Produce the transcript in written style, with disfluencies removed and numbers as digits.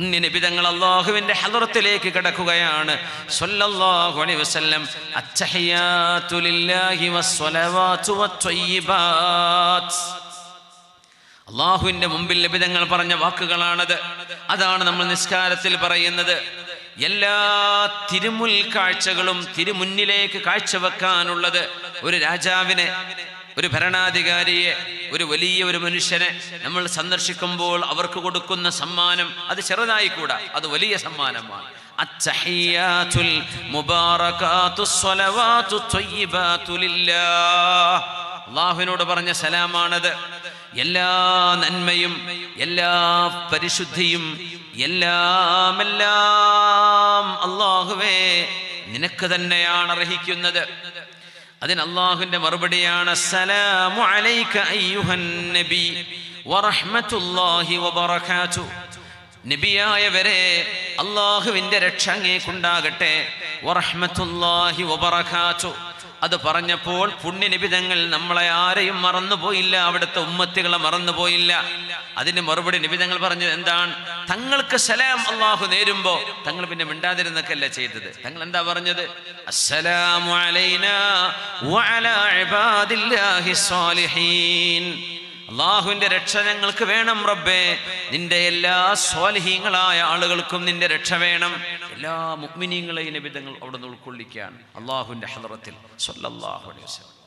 പുണ്യ നബി തങ്ങൾ അല്ലാഹുവിന്റെ ഹളറത്തിലേക്ക് കടക്കുകയാണ് സ്വല്ലല്ലാഹു അലൈഹി വസല്ലം. അത്തഹിയാതു ലില്ലാഹി വസ്സലവാതു വത്വയ്യിബാത്ത്. അല്ലാഹുവിന്റെ മുമ്പിൽ നബി തങ്ങൾ പറഞ്ഞ വാക്കുകളാണത്. അതാണ് നമ്മൾ നിസ്കാരത്തിൽ പറയുന്നത്. എല്ലാ തിരുമുൽ കാഴ്ചകളും തിരുമുന്നിലേക്ക് കാഴ്ചവെക്കാനുള്ളത്. ഒരു രാജാവിനെ, ഒരു ഭരണാധികാരിയെ, ഒരു വലിയ ഒരു മനുഷ്യനെ നമ്മൾ സന്ദർശിക്കുമ്പോൾ അവർക്ക് കൊടുക്കുന്ന സമ്മാനം അത് ചെറുതായിക്കൂടാ, അത് വലിയ സമ്മാനമാണ്. അത്തഹിയാത്തുൽ മുബാറകാതുസ് സ്വലവാതു ത്വയ്യിബാതു ലില്ലാഹ്. അല്ലാഹുവിനോട് പറഞ്ഞ സലാമാണത്. എല്ലാ നന്മയും എല്ലാ പരിശുദ്ധിയും എല്ലാം അല്ലാഹുവേ നിനക്ക് തന്നെയാണ് അർഹിക്കുന്നത്. അതിന് അല്ലാഹുവിന്റെ മറുപടിയാണ് അസ്സലാമു അലൈക അയ്യുഹൻ നബി വറഹ്മത്തുള്ളാഹി വബറകാതുഹു. നബിയായവരെ അല്ലാഹുവിന്റെ രക്ഷ അങ്ങേക്കുണ്ടാകട്ടെ. വറഹ്മത്തുള്ളാഹി വബറകാതുഹു. അത് പറഞ്ഞപ്പോൾ പുണ്യ നബി തങ്ങൾ നമ്മളെ ആരെയും മറന്നുപോയില്ല, അവിടുത്തെ ഉമ്മത്തികളെ മറന്നുപോയില്ല. അതിന് മറുപടി നബി തങ്ങൾ പറഞ്ഞത് എന്താണ്? തങ്ങൾക്ക് സലാം അല്ലാഹു നേരുമ്പോ തങ്ങൾ പിന്നെ മിണ്ടാതിരുന്നൊക്കെയല്ല ചെയ്തത്. തങ്ങൾ എന്താ പറഞ്ഞത്? അസ്സലാമു അലൈനാ വഅലാ ഇബാദില്ലാഹി സ്വാലിഹീൻ. അല്ലാഹുവിന്റെ രക്ഷ ഞങ്ങൾക്ക് വേണം റബ്ബേ, നിന്റെ എല്ലാ സ്വാലിഹീങ്ങളായ ആളുകൾക്കും നിന്റെ രക്ഷ വേണം. എല്ലാ മുഅ്മിനീങ്ങളെയും നബി തങ്ങൾ അവിടെ നിന്ന് ഉൾക്കൊള്ളിക്കുകയാണ് അല്ലാഹുവിന്റെ ഹളറത്തിൽ സ്വല്ലല്ലാഹു അലൈഹി വസല്ലം.